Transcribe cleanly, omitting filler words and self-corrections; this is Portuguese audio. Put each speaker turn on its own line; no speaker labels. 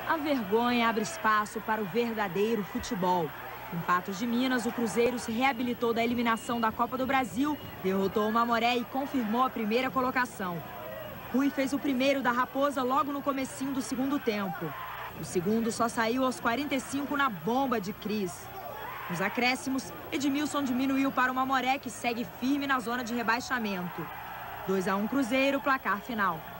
A vergonha abre espaço para o verdadeiro futebol. Em Patos de Minas, o Cruzeiro se reabilitou da eliminação da Copa do Brasil, derrotou o Mamoré e confirmou a primeira colocação. Rui fez o primeiro da Raposa logo no comecinho do segundo tempo. O segundo só saiu aos 45 na bomba de Cris. Nos acréscimos, Edmilson diminuiu para o Mamoré, que segue firme na zona de rebaixamento. 2-1 Cruzeiro, placar final.